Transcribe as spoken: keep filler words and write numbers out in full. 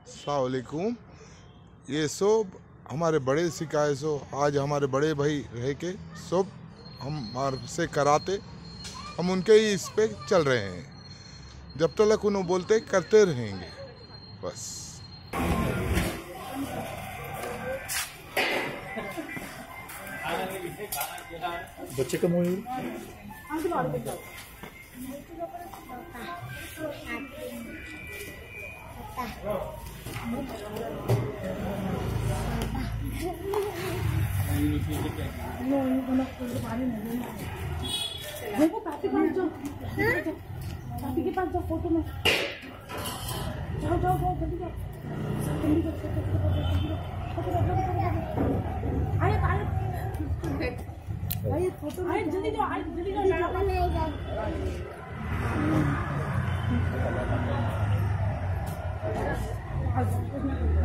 अस्सलाम वालेकुम। ये सब हमारे बड़े सिखाए सो आज हमारे बड़े भाई रह के सब हमारे से कराते, हम उनके ही इस पे चल रहे हैं। जब तक उन्हें बोलते करते रहेंगे बस। बच्चे का मुँह देखो पापी पास जाओ, पापी के पास जाओ फोटो में। जाओ जाओ जाओ जल्दी जाओ, जल्दी जाओ। आये आये आये फोटो आये जल्दी जाओ, आये जल्दी जाओ।